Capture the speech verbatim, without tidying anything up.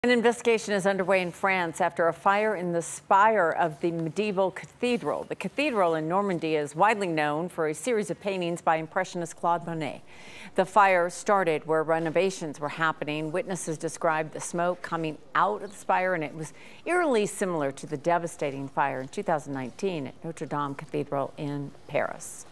An investigation is underway in France after a fire in the spire of the medieval cathedral. The cathedral in Normandy is widely known for a series of paintings by Impressionist Claude Monet. The fire started where renovations were happening. Witnesses described the smoke coming out of the spire, and it was eerily similar to the devastating fire in two thousand nineteen at Notre Dame Cathedral in Paris.